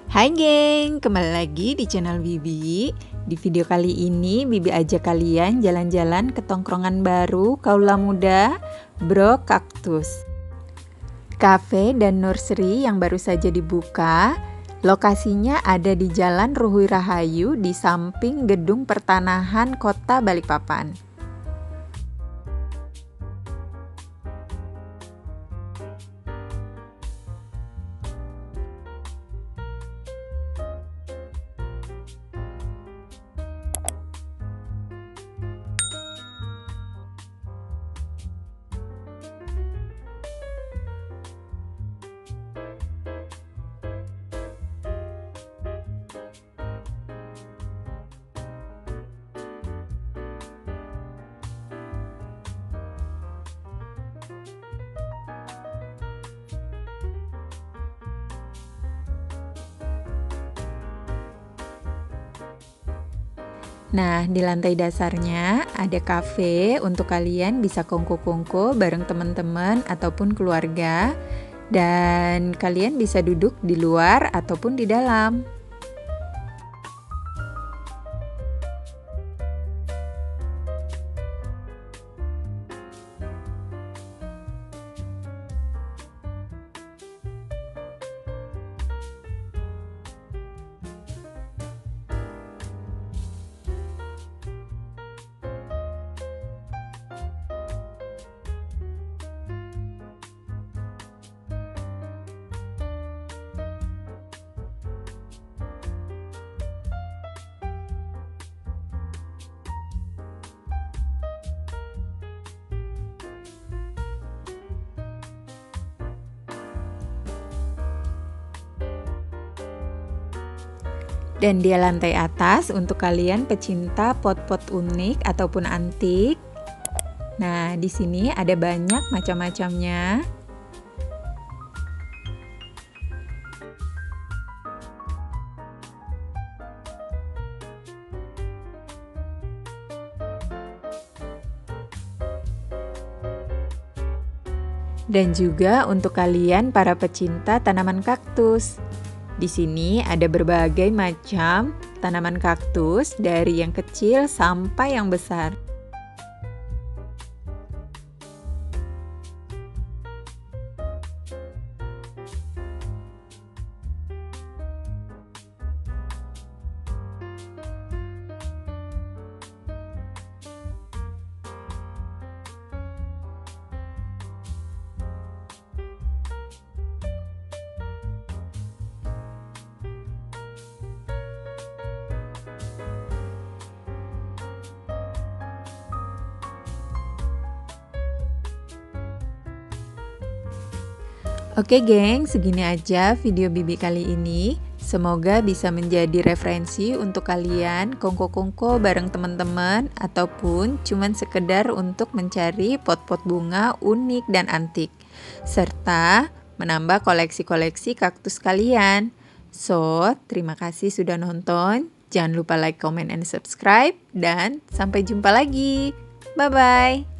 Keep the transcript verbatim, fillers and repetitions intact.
Hai geng, kembali lagi di channel Bibi. Di video kali ini Bibi ajak kalian jalan-jalan ke tongkrongan baru kaula muda Bro Kaktus, cafe dan nursery yang baru saja dibuka. Lokasinya ada di Jalan Ruhui Rahayu di samping Gedung Pertanahan Kota Balikpapan. Nah, di lantai dasarnya ada cafe untuk kalian bisa kongko-kongko bareng teman-teman ataupun keluarga, dan kalian bisa duduk di luar ataupun di dalam. Dan di lantai atas untuk kalian pecinta pot-pot unik ataupun antik. Nah, di sini ada banyak macam-macamnya. Dan juga untuk kalian para pecinta tanaman kaktus. Di sini ada berbagai macam tanaman kaktus dari yang kecil sampai yang besar. Oke geng, segini aja video Bibi kali ini. Semoga bisa menjadi referensi untuk kalian kongko-kongko bareng teman-teman ataupun cuman sekedar untuk mencari pot-pot bunga unik dan antik, serta menambah koleksi-koleksi kaktus kalian. So, terima kasih sudah nonton. Jangan lupa like, comment, and subscribe. Dan sampai jumpa lagi. Bye-bye.